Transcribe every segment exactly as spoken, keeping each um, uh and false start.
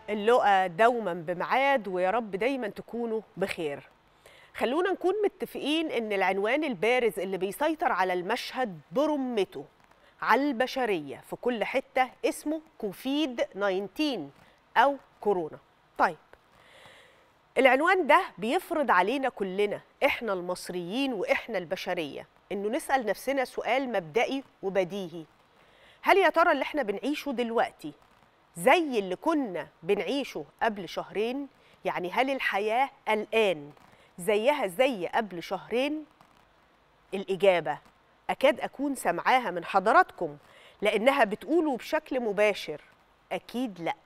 اللقا دوما بميعاد، ويا رب دايما تكونوا بخير. خلونا نكون متفقين ان العنوان البارز اللي بيسيطر على المشهد برمته على البشرية في كل حتة اسمه كوفيد تسعة عشر أو كورونا. طيب، العنوان ده بيفرض علينا كلنا احنا المصريين واحنا البشرية انه نسأل نفسنا سؤال مبدئي وبديهي: هل يا ترى اللي احنا بنعيشه دلوقتي زي اللي كنا بنعيشه قبل شهرين؟ يعني هل الحياة الآن زيها زي قبل شهرين؟ الإجابة أكاد أكون سمعاها من حضراتكم لأنها بتقولوا بشكل مباشر أكيد لأ.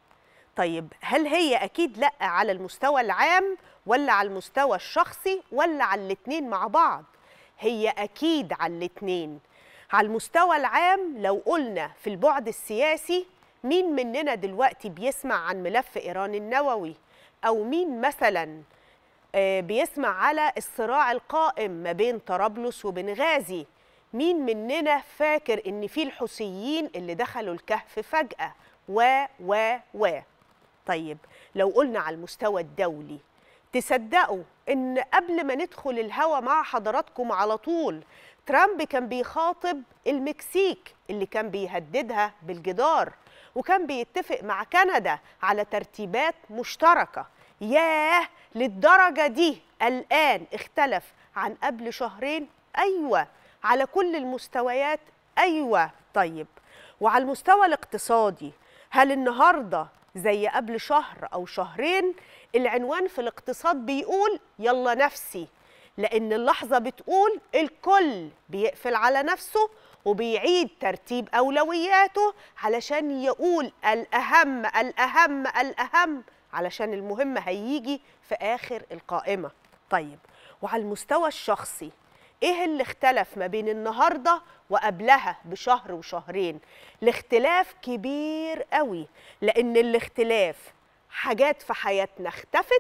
طيب، هل هي أكيد لأ على المستوى العام ولا على المستوى الشخصي ولا على الاتنين مع بعض؟ هي أكيد على الاتنين. على المستوى العام لو قلنا في البعد السياسي، مين مننا دلوقتي بيسمع عن ملف إيران النووي؟ أو مين مثلا بيسمع على الصراع القائم ما بين طرابلس وبنغازي؟ مين مننا فاكر إن في الحوثيين اللي دخلوا الكهف فجأة و و و طيب، لو قلنا على المستوى الدولي، تصدقوا إن قبل ما ندخل الهوا مع حضراتكم على طول ترامب كان بيخاطب المكسيك اللي كان بيهددها بالجدار، وكان بيتفق مع كندا على ترتيبات مشتركة. ياه، للدرجة دي الآن اختلف عن قبل شهرين؟ أيوة، على كل المستويات. أيوة. طيب، وعلى المستوى الاقتصادي، هل النهاردة زي قبل شهر أو شهرين؟ العنوان في الاقتصاد بيقول يلا نفسي، لأن اللحظة بتقول الكل بيقفل على نفسه وبيعيد ترتيب أولوياته علشان يقول الأهم الأهم الأهم، علشان المهم هيجي في آخر القائمة. طيب، وعلى المستوى الشخصي، إيه اللي اختلف ما بين النهاردة وقبلها بشهر وشهرين؟ الاختلاف كبير قوي، لأن الاختلاف حاجات في حياتنا اختفت،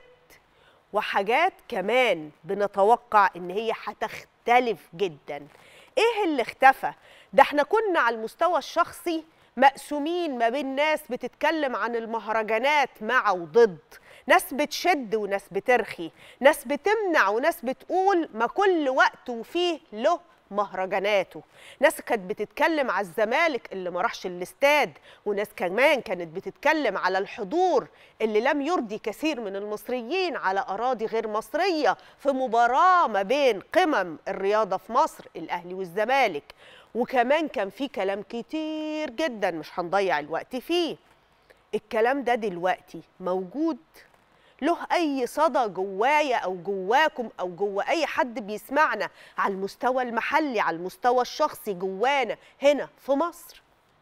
وحاجات كمان بنتوقع إن هي هتختلف جدا. إيه اللي اختفى؟ ده احنا كنا على المستوى الشخصي مقسومين ما بين ناس بتتكلم عن المهرجانات مع وضد، ناس بتشد وناس بترخي، ناس بتمنع وناس بتقول ما كل وقت وفيه له مهرجاناته، ناس كانت بتتكلم على الزمالك اللي ما راحش الاستاد، وناس كمان كانت بتتكلم على الحضور اللي لم يرضي كثير من المصريين على أراضي غير مصرية في مباراة ما بين قمم الرياضة في مصر، الأهلي والزمالك. وكمان كان في كلام كتير جدا مش هنضيع الوقت فيه. الكلام ده دلوقتي موجود؟ له أي صدى جوايا أو جواكم أو جوا أي حد بيسمعنا على المستوى المحلي، على المستوى الشخصي جوانا هنا في مصر؟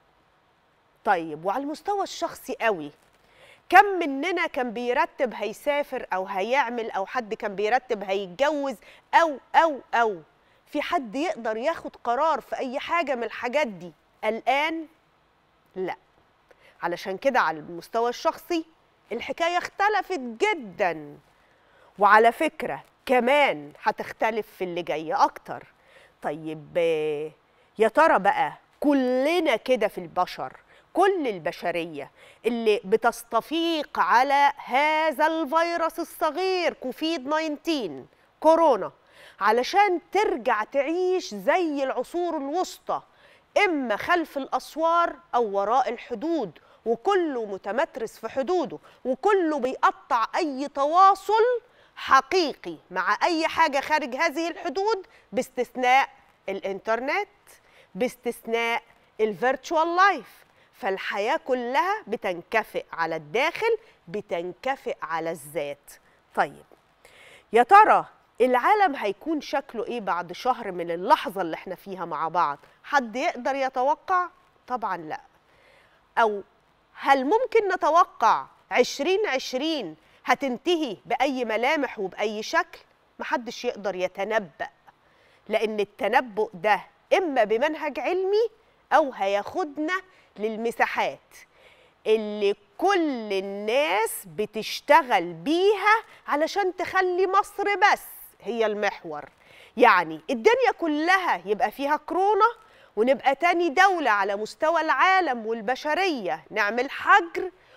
طيب، وعلى المستوى الشخصي قوي، كم مننا كان بيرتب هيسافر أو هيعمل، أو حد كان بيرتب هيتجوز، أو أو أو في حد يقدر ياخد قرار في أي حاجة من الحاجات دي الآن؟ لا. علشان كده على المستوى الشخصي الحكاية اختلفت جدا، وعلى فكرة كمان هتختلف في اللي جاي أكتر. طيب، يا ترى بقى كلنا كده في البشر، كل البشرية اللي بتستفيق على هذا الفيروس الصغير كوفيد تسعة عشر كورونا علشان ترجع تعيش زي العصور الوسطى، إما خلف الأسوار أو وراء الحدود، وكله متمترس في حدوده، وكله بيقطع أي تواصل حقيقي مع أي حاجة خارج هذه الحدود، باستثناء الإنترنت، باستثناء الفيرتشوال لايف. فالحياة كلها بتنكفئ على الداخل، بتنكفئ على الذات. طيب، يا ترى العالم هيكون شكله إيه بعد شهر من اللحظة اللي احنا فيها مع بعض؟ حد يقدر يتوقع؟ طبعا لا. أو هل ممكن نتوقع عشرين عشرين هتنتهي بأي ملامح وبأي شكل؟ محدش يقدر يتنبأ، لأن التنبؤ ده إما بمنهج علمي أو هياخدنا للمساحات اللي كل الناس بتشتغل بيها علشان تخلي مصر بس هي المحور. يعني الدنيا كلها يبقى فيها كورونا، ونبقى تاني دولة على مستوى العالم والبشرية نعمل حجر،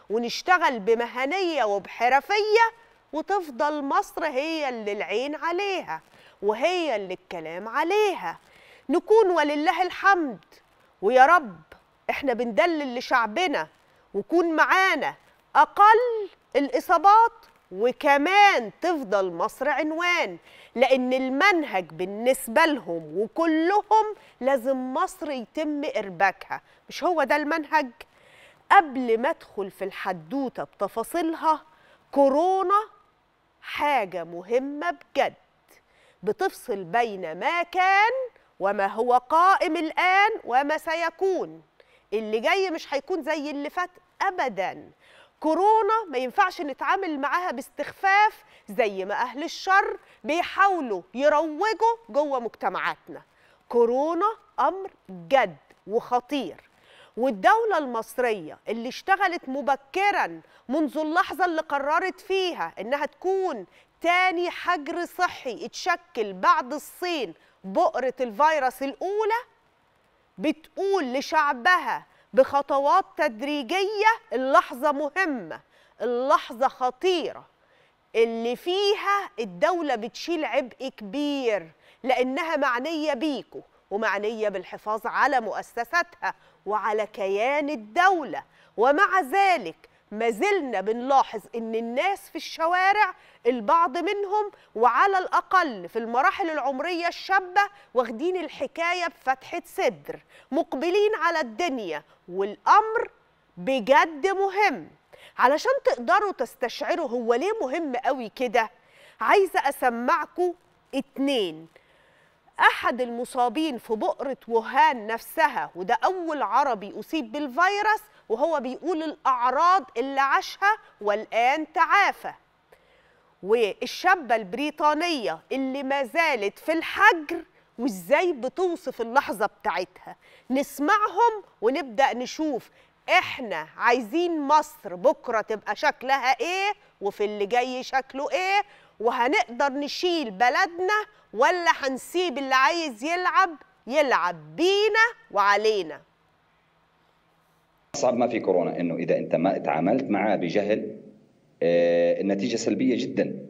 ونشتغل بمهنية وبحرفية، وتفضل مصر هي اللي العين عليها وهي اللي الكلام عليها. نكون ولله الحمد، ويا رب احنا بندلل لشعبنا وكون معانا أقل الإصابات، وكمان تفضل مصر عنوان، لأن المنهج بالنسبة لهم وكلهم لازم مصر يتم إرباكها. مش هو ده المنهج؟ قبل ما أدخل في الحدوتة بتفاصيلها، كورونا حاجة مهمة بجد بتفصل بين ما كان وما هو قائم الآن وما سيكون. اللي جاي مش هيكون زي اللي فات أبداً. كورونا ما ينفعش نتعامل معاها باستخفاف زي ما أهل الشر بيحاولوا يروجوا جوه مجتمعاتنا. كورونا أمر جد وخطير، والدولة المصرية اللي اشتغلت مبكراً منذ اللحظة اللي قررت فيها إنها تكون تاني حجر صحي اتشكل بعد الصين بؤرة الفيروس الأولى، بتقول لشعبها بخطوات تدريجية اللحظة مهمة، اللحظة خطيرة، اللي فيها الدولة بتشيل عبء كبير لأنها معنية بيكو ومعنية بالحفاظ على مؤسساتها وعلى كيان الدولة. ومع ذلك ما زلنا بنلاحظ إن الناس في الشوارع البعض منهم وعلى الأقل في المراحل العمرية الشابة واخدين الحكاية بفتحة صدر، مقبلين على الدنيا، والأمر بجد مهم. علشان تقدروا تستشعروا هو ليه مهم قوي كده، عايزة أسمعكم اتنين. أحد المصابين في بؤرة ووهان نفسها، وده أول عربي أصيب بالفيروس، وهو بيقول الأعراض اللي عاشها والآن تعافى. والشابة البريطانية اللي ما زالت في الحجر وإزاي بتوصف اللحظة بتاعتها. نسمعهم ونبدأ نشوف إحنا عايزين مصر بكرة تبقى شكلها إيه وفي اللي جاي شكله إيه، وهنقدر نشيل بلدنا ولا هنسيب اللي عايز يلعب يلعب بينا وعلينا. أصعب ما في كورونا إنه إذا أنت ما تعاملت معاه بجهل آه النتيجة سلبية جدا.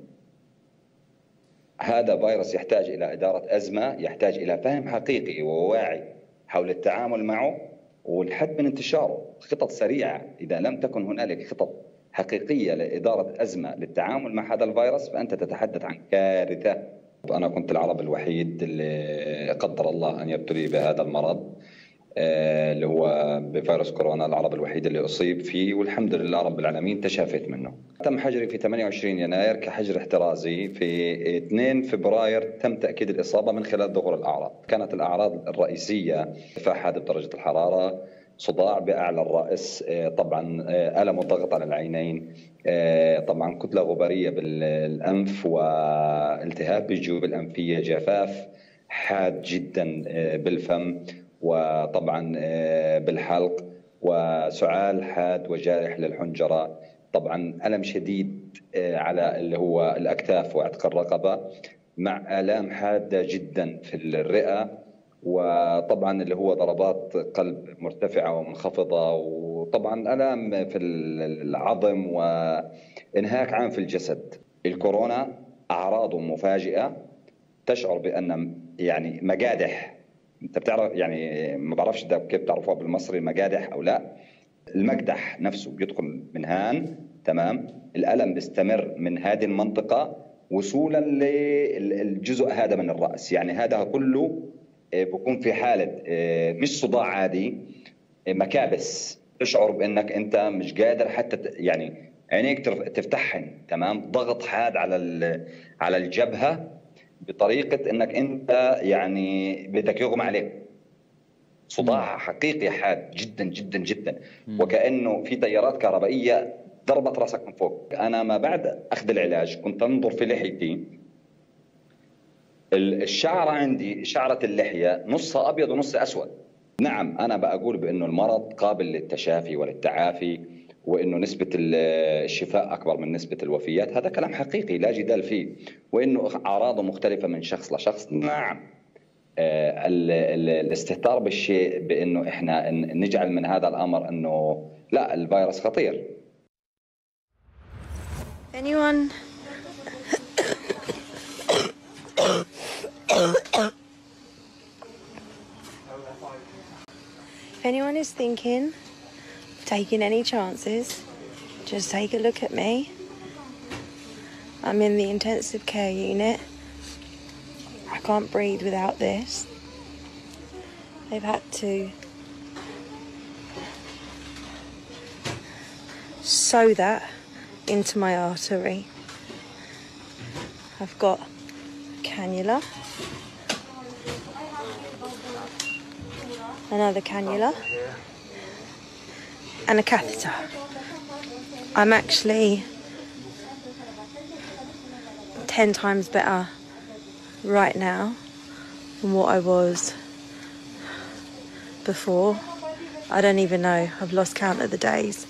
هذا فيروس يحتاج إلى إدارة أزمة، يحتاج إلى فهم حقيقي وواعي حول التعامل معه والحد من انتشاره. خطط سريعة، إذا لم تكن هنالك خطط حقيقية لإدارة أزمة للتعامل مع هذا الفيروس فأنت تتحدث عن كارثة. أنا كنت العربي الوحيد اللي قدر الله أن يبتلي بهذا المرض اللي هو بفيروس كورونا، العربي الوحيد اللي أصيب فيه، والحمد لله رب العالمين تشافيت منه. تم حجري في ثمانية وعشرين يناير كحجر احترازي. في اثنين فبراير تم تأكيد الإصابة من خلال ظهور الأعراض. كانت الأعراض الرئيسية ارتفاع حاد بدرجة الحرارة، صداع بأعلى الرأس، طبعا ألم وضغط على العينين، طبعا كتلة غبارية بالأنف والتهاب بالجيوب الأنفية، جفاف حاد جدا بالفم وطبعا بالحلق، وسعال حاد وجارح للحنجرة، طبعا ألم شديد على اللي هو الأكتاف وعتق الرقبة، مع آلام حادة جدا في الرئة، وطبعا اللي هو ضربات قلب مرتفعة ومنخفضة، وطبعا آلام في العظم وإنهاك عام في الجسد. الكورونا أعراضه مفاجئة، تشعر بأن يعني مجادح. انت بتعرف يعني ما بعرفش ده كيف بتعرفوها بالمصري مجادح او لا. المجدح نفسه بيدخل من هان، تمام، الالم بيستمر من هذه المنطقه وصولا للجزء هذا من الراس. يعني هذا كله بيكون في حاله مش صداع عادي، مكابس، تشعر بانك انت مش قادر حتى يعني عينيك تفتحن، تمام، ضغط حاد على على الجبهه بطريقة انك انت يعني بدك يغمى عليك. صداع حقيقي حاد جدا جدا جدا، وكأنه في تيارات كهربائية ضربت راسك من فوق. انا ما بعد اخذ العلاج كنت انظر في لحيتي، الشعر عندي شعرة اللحية نصها ابيض ونصها اسود. نعم انا بقول بانه المرض قابل للتشافي وللتعافي، وانه نسبه الشفاء اكبر من نسبه الوفيات، هذا كلام حقيقي لا جدال فيه، وانه اعراضه مختلفه من شخص لشخص. نعم آه الاستهتار بالشيء بانه احنا نجعل من هذا الامر انه لا الفيروس خطير، Anyone? If anyone is thinking of taking any chances, just take a look at me. I'm in the intensive care unit. I can't breathe without this. They've had to sew that into my artery. I've got cannula, another cannula, and a catheter. I'm actually ten times better right now than what I was before. I don't even know. I've lost count of the days.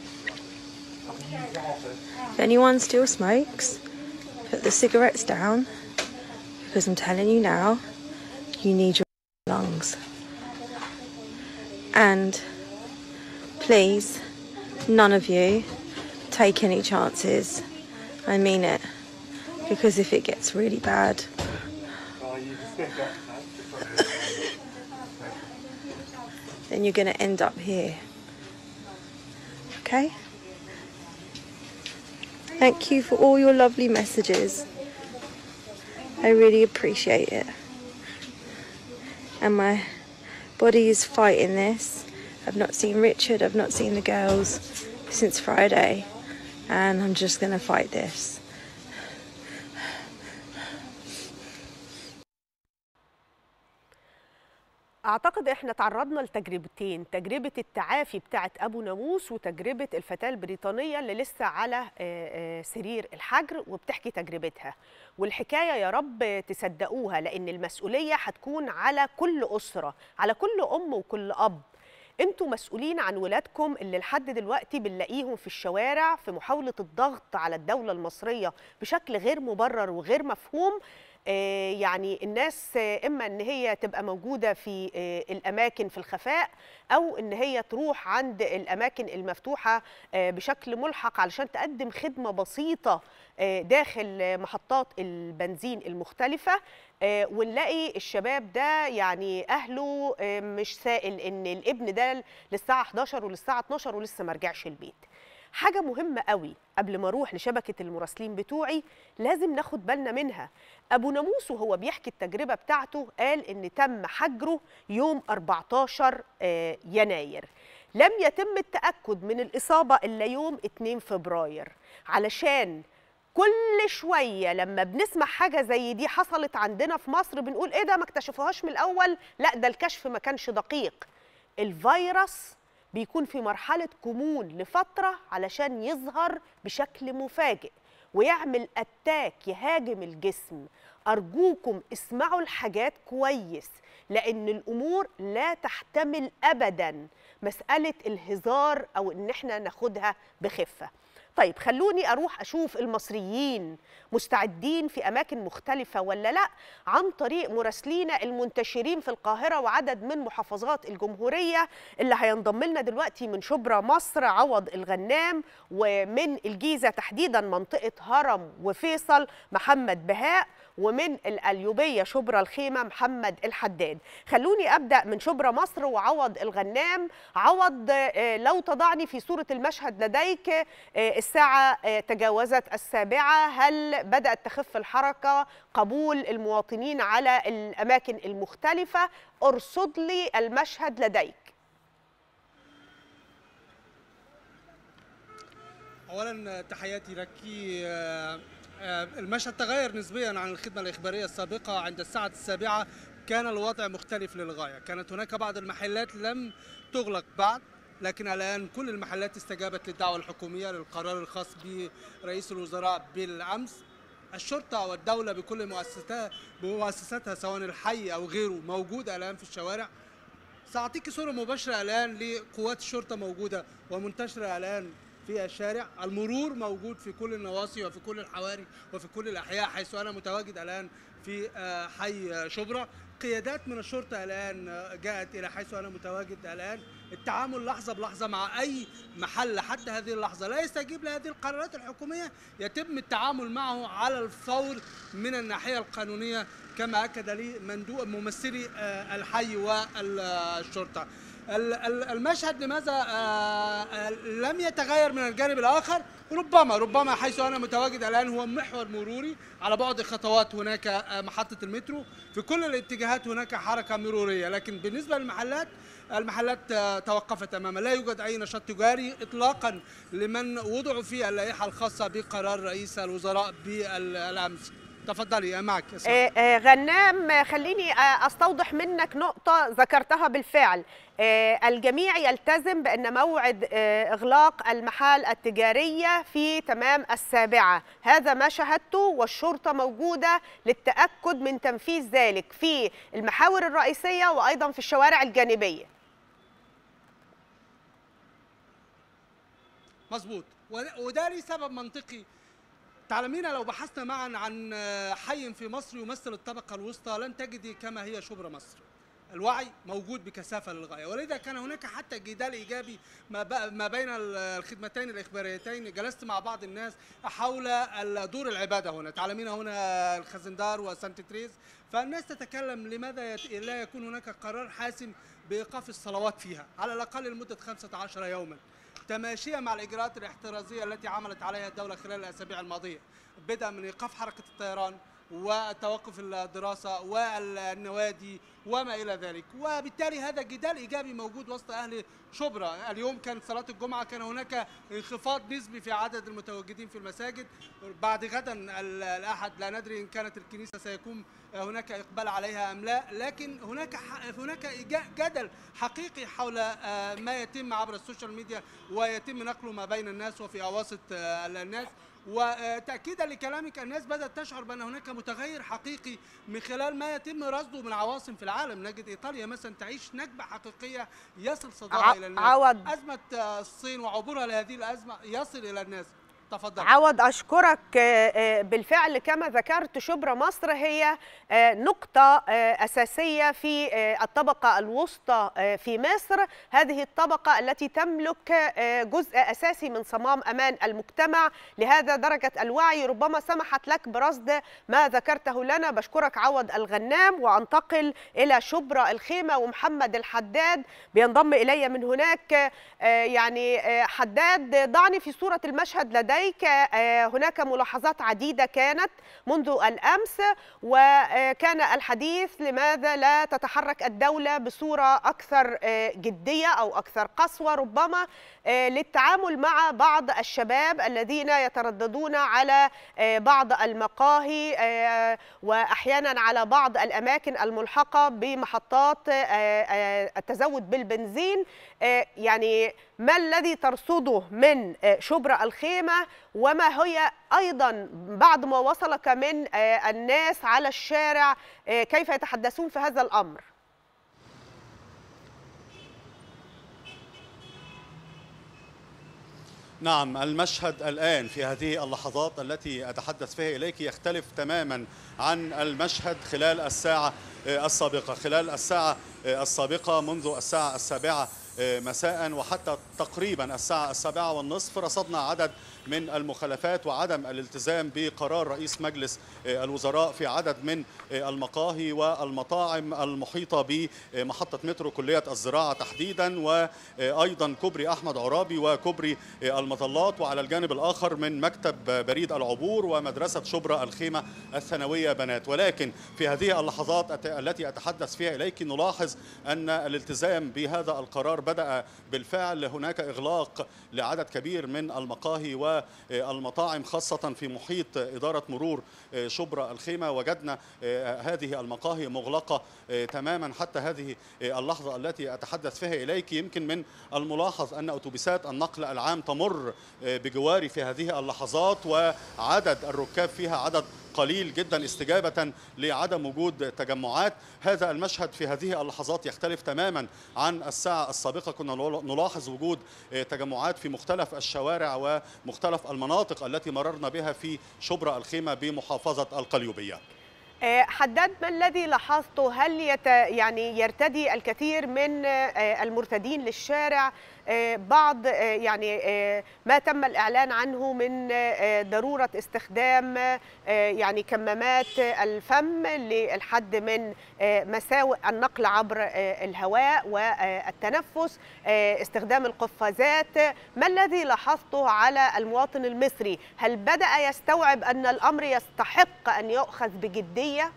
If anyone still smokes, put the cigarettes down, because I'm telling you now, you need your lungs. And please, none of you take any chances. I mean it, because if it gets really bad, then you're going to end up here. Okay? Thank you for all your lovely messages. I really appreciate it. And my body is fighting this. I've not seen Richard, I've not seen the girls since Friday, and I'm just gonna fight this. أعتقد إحنا تعرضنا لتجربتين، تجربة التعافي بتاعت أبو ناموس وتجربة الفتاة البريطانية اللي لسه على سرير الحجر وبتحكي تجربتها. والحكاية يا رب تصدقوها، لأن المسؤولية هتكون على كل أسرة، على كل أم وكل أب. انتوا مسؤولين عن ولادكم اللي لحد دلوقتي بنلاقيهم في الشوارع في محاولة الضغط على الدولة المصرية بشكل غير مبرر وغير مفهوم. يعني الناس إما إن هي تبقى موجودة في الأماكن في الخفاء، أو إن هي تروح عند الأماكن المفتوحة بشكل ملحق علشان تقدم خدمة بسيطة داخل محطات البنزين المختلفة. ونلاقي الشباب ده يعني أهله مش سائل إن الابن ده للساعة حداشر وللساعة اتناشر ولسه ما رجعش البيت. حاجة مهمة قوي قبل ما اروح لشبكة المراسلين بتوعي لازم ناخد بالنا منها. أبو ناموس وهو بيحكي التجربة بتاعته قال إن تم حجره يوم أربعتاشر يناير. لم يتم التأكد من الإصابة إلا يوم اتنين فبراير، علشان كل شوية لما بنسمع حاجة زي دي حصلت عندنا في مصر بنقول إيه ده ما اكتشفوهاش من الأول؟ لا، ده الكشف ما كانش دقيق. الفيروس بيكون في مرحلة كمون لفترة علشان يظهر بشكل مفاجئ ويعمل أتاك يهاجم الجسم. أرجوكم اسمعوا الحاجات كويس، لأن الأمور لا تحتمل أبداً مسألة الهزار أو إن احنا ناخدها بخفة. طيب خلوني أروح أشوف المصريين مستعدين في أماكن مختلفة ولا لأ، عن طريق مراسلينا المنتشرين في القاهرة وعدد من محافظات الجمهورية اللي هينضم لنا دلوقتي من شبرا مصر عوض الغنام، ومن الجيزة تحديدا منطقة هرم وفيصل محمد بهاء، ومن القليوبية شبرا الخيمة محمد الحداد. خلوني أبدأ من شبرا مصر وعوض الغنام. عوض، لو تضعني في صورة المشهد لديك، الساعة تجاوزت السابعة، هل بدأت تخف الحركة؟ قبول المواطنين على الأماكن المختلفة؟ أرصد لي المشهد لديك. أولا تحياتي لك. المشهد تغير نسبيا عن الخدمة الإخبارية السابقة. عند الساعة السابعة كان الوضع مختلف للغاية، كانت هناك بعض المحلات لم تغلق بعد، لكن الآن كل المحلات استجابت للدعوة الحكومية للقرار الخاص برئيس الوزراء بالأمس. الشرطة والدولة بكل مؤسساتها بمؤسساتها سواء الحي أو غيره موجودة الآن في الشوارع. سأعطيك صورة مباشرة الآن لقوات الشرطة موجودة ومنتشرة الآن في الشارع. المرور موجود في كل النواصي وفي كل الحواري وفي كل الأحياء، حيث أنا متواجد الآن في حي شبرا. قيادات من الشرطة الآن جاءت إلى حيث أنا متواجد الآن. التعامل لحظة بلحظة مع أي محل حتى هذه اللحظة لا يستجيب لهذه القرارات الحكومية يتم التعامل معه على الفور من الناحية القانونية، كما أكد لي مندوب ممثلي الحي والشرطة. المشهد لماذا لم يتغير من الجانب الآخر؟ ربما ربما حيث أنا متواجد الآن هو محور مروري على بعد خطوات، هناك محطة المترو، في كل الاتجاهات هناك حركة مرورية، لكن بالنسبة للمحلات المحلات توقفت تماما، لا يوجد أي نشاط تجاري إطلاقا لمن وضعوا في اللائحة الخاصة بقرار رئيس الوزراء بالأمس. تفضلي معك. آه آه غنام، خليني آه استوضح منك نقطة ذكرتها بالفعل. آه الجميع يلتزم بأن موعد آه إغلاق المحال التجارية في تمام السابعة، هذا ما شاهدته، والشرطة موجودة للتأكد من تنفيذ ذلك في المحاور الرئيسية وأيضا في الشوارع الجانبية. مظبوط، وده ليه سبب منطقي. تعلمين لو بحثنا معا عن حي في مصر يمثل الطبقة الوسطى لن تجدي كما هي شبرا مصر. الوعي موجود بكثافة للغاية، ولذا كان هناك حتى جدال إيجابي ما بين الخدمتين الإخباريتين. جلست مع بعض الناس حول دور العبادة هنا، تعلمين هنا الخزندار وسانت تريز، فالناس تتكلم لماذا لا يكون هناك قرار حاسم بإيقاف الصلوات فيها على الأقل لمدة خمسة عشر يوما، تماشيا مع الإجراءات الاحترازية التي عملت عليها الدولة خلال الأسابيع الماضية، بدءا من إيقاف حركة الطيران وتوقف الدراسة والنوادي وما إلى ذلك. وبالتالي هذا جدال إيجابي موجود وسط أهل شبرا. اليوم كانت صلاة الجمعة، كان هناك انخفاض نسبي في عدد المتواجدين في المساجد. بعد غدا الأحد لا ندري إن كانت الكنيسة سيكون هناك إقبال عليها أم لا، لكن هناك هناك جدل حقيقي حول ما يتم عبر السوشيال ميديا ويتم نقله ما بين الناس وفي أواسط الناس. وتأكيدا لكلامك، الناس بدأت تشعر بأن هناك متغير حقيقي من خلال ما يتم رصده من عواصم في العالم. نجد إيطاليا مثلا تعيش نكبة حقيقية يصل صداها إلى الناس. عوض. أزمة الصين وعبورها لهذه الأزمة يصل إلى الناس. تفضل. عوض، أشكرك. بالفعل كما ذكرت شبرا مصر هي نقطة أساسية في الطبقة الوسطى في مصر، هذه الطبقة التي تملك جزء أساسي من صمام أمان المجتمع، لهذا درجة الوعي ربما سمحت لك برصد ما ذكرته لنا. بشكرك عوض الغنام، وأنتقل إلى شبرا الخيمة ومحمد الحداد بينضم إلي من هناك. يعني حداد، ضعني في صورة المشهد لديك. هناك ملاحظات عديدة كانت منذ الأمس، وكان الحديث لماذا لا تتحرك الدولة بصورة أكثر جدية أو أكثر قسوة ربما للتعامل مع بعض الشباب الذين يترددون على بعض المقاهي وأحيانا على بعض الأماكن الملحقة بمحطات التزود بالبنزين. يعني ما الذي ترصده من شبرا الخيمة، وما هي أيضا بعد ما وصلك من الناس على الشارع كيف يتحدثون في هذا الأمر؟ نعم، المشهد الآن في هذه اللحظات التي أتحدث فيها إليك يختلف تماما عن المشهد خلال الساعة السابقة. خلال الساعة السابقة منذ الساعة السابعة مساء وحتى تقريبا الساعة السابعة والنصف رصدنا عدد من المخالفات وعدم الالتزام بقرار رئيس مجلس الوزراء في عدد من المقاهي والمطاعم المحيطة بمحطة مترو كلية الزراعة تحديدا، وأيضا كوبري أحمد عرابي وكوبري المظلات، وعلى الجانب الآخر من مكتب بريد العبور ومدرسة شبرا الخيمة الثانوية بنات. ولكن في هذه اللحظات التي أتحدث فيها إليك نلاحظ أن الالتزام بهذا القرار بدأ بالفعل. هناك إغلاق لعدد كبير من المقاهي والمطاعم خاصة في محيط إدارة مرور شبرا الخيمة. وجدنا هذه المقاهي مغلقة تماما حتى هذه اللحظة التي أتحدث فيها إليك. يمكن من الملاحظ أن أتوبيسات النقل العام تمر بجواري في هذه اللحظات، وعدد الركاب فيها عدد قليل جدا استجابة لعدم وجود تجمعات. هذا المشهد في هذه اللحظات يختلف تماما عن الساعة السابقة، كنا نلاحظ وجود تجمعات في مختلف الشوارع ومختلف المناطق التي مررنا بها في شبرا الخيمة بمحافظة القليوبية. حداد، ما الذي لاحظته؟ هل يت يعني يرتدي الكثير من المرتدين للشارع بعض يعني ما تم الإعلان عنه من ضرورة استخدام يعني كمامات الفم للحد من مساوئ النقل عبر الهواء والتنفس، استخدام القفازات؟ ما الذي لاحظته على المواطن المصري؟ هل بدأ يستوعب أن الأمر يستحق أن يؤخذ بجدية؟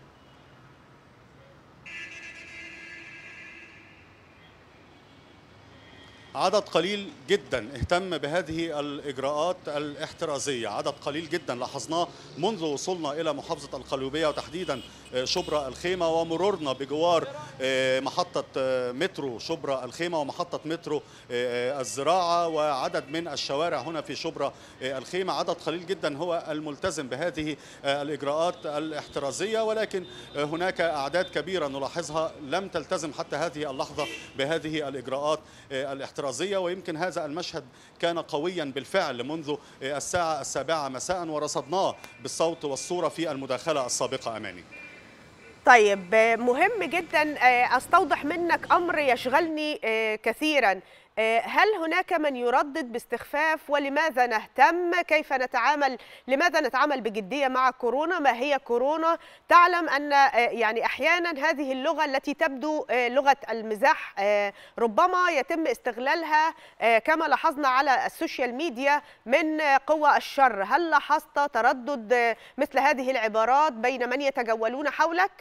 عدد قليل جدا اهتم بهذه الإجراءات الاحترازية، عدد قليل جدا لاحظناه منذ وصولنا إلى محافظة القليوبية وتحديدا شبرا الخيمة ومرورنا بجوار محطة مترو شبرا الخيمة ومحطة مترو الزراعة وعدد من الشوارع هنا في شبرا الخيمة. عدد قليل جدا هو الملتزم بهذه الإجراءات الاحترازية، ولكن هناك أعداد كبيرة نلاحظها لم تلتزم حتى هذه اللحظة بهذه الإجراءات الاحترازية، ويمكن هذا المشهد كان قويا بالفعل منذ الساعة السابعة مساء ورصدناه بالصوت والصورة في المداخلة السابقة. أماني. طيب، مهم جدا أستوضح منك أمر يشغلني كثيرا. هل هناك من يردد باستخفاف؟ ولماذا نهتم؟ كيف نتعامل؟ لماذا نتعامل بجدية مع كورونا؟ ما هي كورونا؟ تعلم أن يعني أحيانا هذه اللغة التي تبدو لغة المزاح ربما يتم استغلالها كما لاحظنا على السوشيال ميديا من قوى الشر. هل لاحظت تردد مثل هذه العبارات بين من يتجولون حولك؟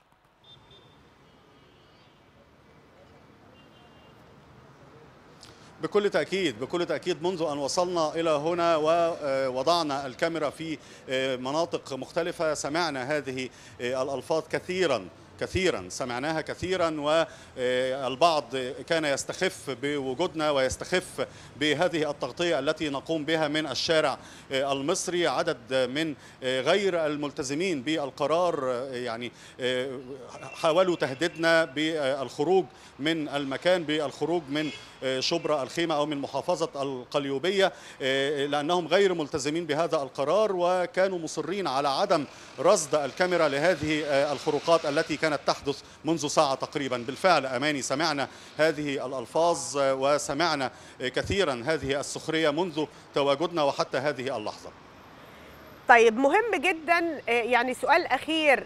بكل تأكيد بكل تأكيد منذ أن وصلنا إلى هنا ووضعنا الكاميرا في مناطق مختلفة سمعنا هذه الألفاظ كثيرا كثيرا سمعناها كثيرا، والبعض كان يستخف بوجودنا ويستخف بهذه التغطية التي نقوم بها من الشارع المصري. عدد من غير الملتزمين بالقرار يعني حاولوا تهديدنا بالخروج من المكان، بالخروج من شبرا الخيمة أو من محافظة القليوبية، لأنهم غير ملتزمين بهذا القرار وكانوا مصرين على عدم رصد الكاميرا لهذه الخروقات التي كانت تحدث منذ ساعة تقريبا. بالفعل أماني سمعنا هذه الألفاظ وسمعنا كثيرا هذه السخرية منذ تواجدنا وحتى هذه اللحظة. طيب، مهم جدا يعني سؤال أخير،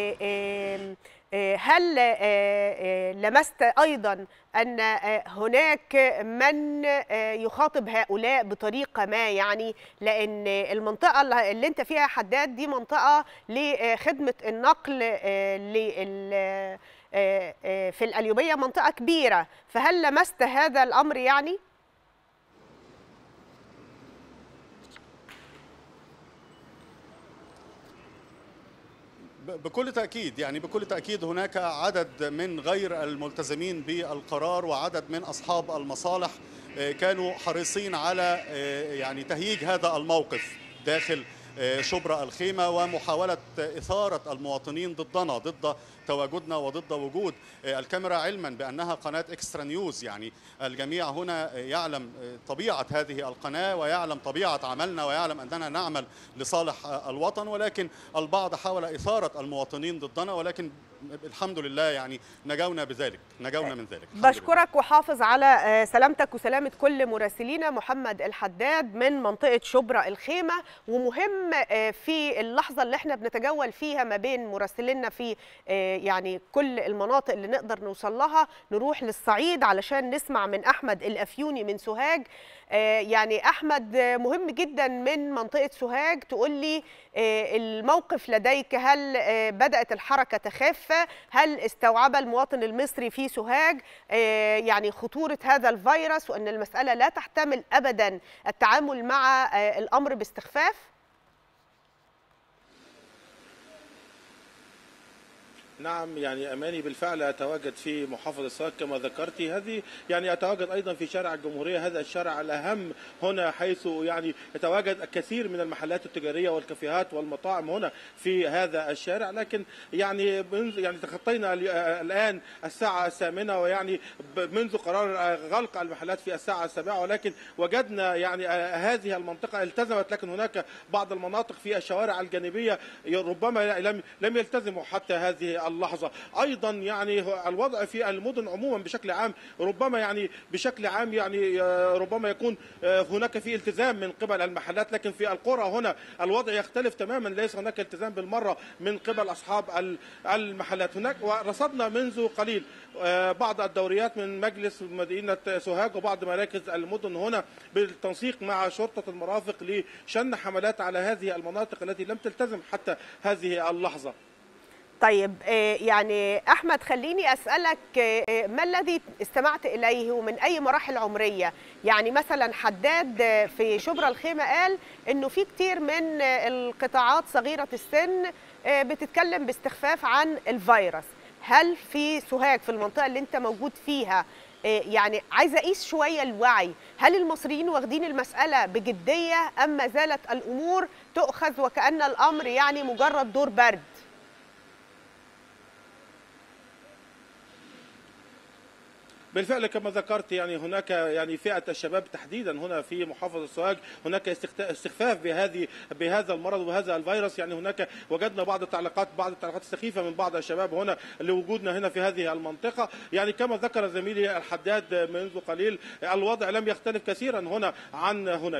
هل لمست أيضا أن هناك من يخاطب هؤلاء بطريقة ما؟ يعني لأن المنطقة اللي أنت فيها حداد دي منطقة لخدمة النقل في القليوبية، منطقة كبيرة، فهل لمست هذا الأمر يعني؟ بكل تأكيد يعني بكل تأكيد هناك عدد من غير الملتزمين بالقرار وعدد من أصحاب المصالح كانوا حريصين على يعني تهييج هذا الموقف داخل شبرا الخيمة ومحاولة إثارة المواطنين ضدنا، ضد تواجدنا وضد وجود الكاميرا، علما بأنها قناة إكسترا نيوز. يعني الجميع هنا يعلم طبيعة هذه القناة ويعلم طبيعة عملنا ويعلم أننا نعمل لصالح الوطن، ولكن البعض حاول إثارة المواطنين ضدنا، ولكن الحمد لله يعني نجونا بذلك نجونا من ذلك. بشكرك وحافظ على سلامتك وسلامة كل مراسلينا. محمد الحداد من منطقة شبرا الخيمة. ومهم في اللحظة اللي احنا بنتجول فيها ما بين مراسلينا في يعني كل المناطق اللي نقدر نوصل لها، نروح للصعيد علشان نسمع من أحمد الأفيوني من سوهاج. يعني أحمد، مهم جدا من منطقة سوهاج تقول لي الموقف لديك، هل بدأت الحركة تخف؟ هل استوعب المواطن المصري في سوهاج يعني خطورة هذا الفيروس وأن المسألة لا تحتمل أبدا التعامل مع الأمر باستخفاف؟ نعم، يعني أماني بالفعل أتواجد في محافظة سوهاج كما ذكرت. هذه يعني أتواجد أيضا في شارع الجمهورية، هذا الشارع الأهم هنا، حيث يعني يتواجد الكثير من المحلات التجارية والكافيهات والمطاعم هنا في هذا الشارع. لكن يعني منذ يعني تخطينا الآن الساعة الثامنة، ويعني منذ قرار غلق المحلات في الساعة السابعة، ولكن وجدنا يعني هذه المنطقة التزمت، لكن هناك بعض المناطق في الشوارع الجانبية ربما لم لم يلتزموا حتى هذه اللحظة. أيضا يعني الوضع في المدن عموما بشكل عام ربما يعني بشكل عام يعني ربما يكون هناك في التزام من قبل المحلات، لكن في القرى هنا الوضع يختلف تماما، ليس هناك التزام بالمرة من قبل أصحاب المحلات. هناك ورصدنا منذ قليل بعض الدوريات من مجلس مدينة سوهاج وبعض مراكز المدن هنا بالتنسيق مع شرطة المرافق لشن حملات على هذه المناطق التي لم تلتزم حتى هذه اللحظة. طيب يعني أحمد، خليني أسألك ما الذي استمعت إليه ومن أي مراحل عمرية؟ يعني مثلا حداد في شبرا الخيمة قال إنه في كتير من القطاعات صغيرة السن بتتكلم باستخفاف عن الفيروس. هل في سوهاج في المنطقة اللي أنت موجود فيها، يعني عايزة أقيس شوية الوعي، هل المصريين واخدين المسألة بجدية أم ما زالت الأمور تؤخذ وكأن الأمر يعني مجرد دور برد؟ بالفعل كما ذكرت يعني هناك يعني فئة الشباب تحديدا هنا في محافظة سوهاج هناك استخفاف بهذه بهذا المرض وهذا الفيروس. يعني هناك وجدنا بعض التعليقات بعض التعليقات السخيفة من بعض الشباب هنا لوجودنا هنا في هذه المنطقة. يعني كما ذكر زميلي الحداد منذ قليل الوضع لم يختلف كثيرا هنا عن هناك.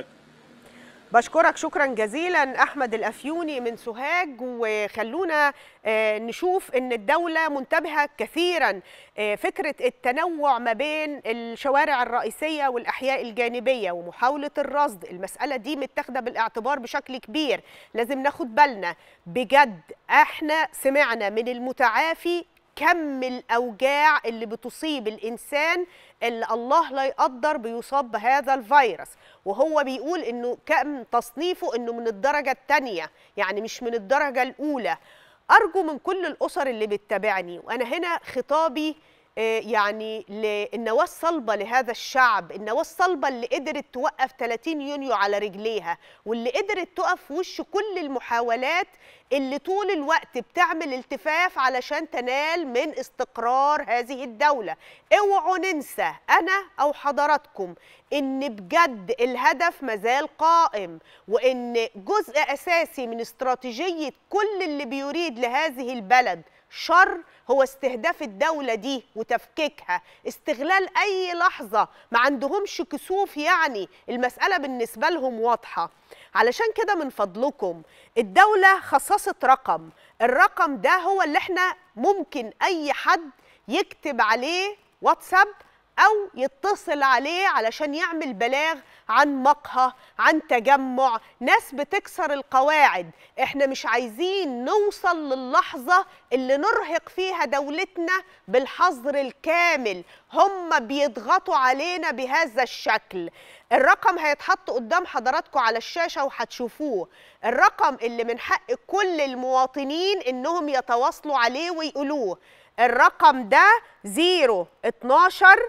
بشكرك شكرا جزيلا أحمد الأفيوني من سوهاج. وخلونا نشوف أن الدولة منتبهة كثيرا فكرة التنوع ما بين الشوارع الرئيسية والأحياء الجانبية ومحاولة الرصد. المسألة دي متاخدة بالاعتبار بشكل كبير، لازم ناخد بالنا بجد. احنا سمعنا من المتعافي كم الأوجاع اللي بتصيب الإنسان اللي الله لا يقدر بيصاب بهذا الفيروس، وهو بيقول إنه كم تصنيفه إنه من الدرجة الثانية، يعني مش من الدرجة الأولى. أرجو من كل الأسر اللي بتتابعني، وأنا هنا خطابي يعني للنواة الصلبة لهذا الشعب، النواة الصلبة اللي قدرت توقف ثلاثين يونيو على رجليها، واللي قدرت تقف وش كل المحاولات اللي طول الوقت بتعمل التفاف علشان تنال من استقرار هذه الدولة. اوعوا ننسى أنا أو حضراتكم إن بجد الهدف مازال قائم، وإن جزء أساسي من استراتيجية كل اللي بيريد لهذه البلد شر هو استهداف الدولة دي وتفكيكها، استغلال أي لحظة، ما عندهمش كسوف، يعني المسألة بالنسبة لهم واضحة. علشان كده من فضلكم الدولة خصصت رقم، الرقم ده هو اللي احنا ممكن أي حد يكتب عليه واتساب أو يتصل عليه علشان يعمل بلاغ عن مقهى، عن تجمع، ناس بتكسر القواعد. احنا مش عايزين نوصل للحظة اللي نرهق فيها دولتنا بالحظر الكامل، هم بيضغطوا علينا بهذا الشكل. الرقم هيتحط قدام حضراتكم على الشاشة وهتشوفوه، الرقم اللي من حق كل المواطنين انهم يتواصلوا عليه ويقولوه. الرقم ده زيرو اتناشر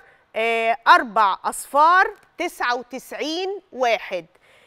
أربع أصفار تسعة وتسعين واحد،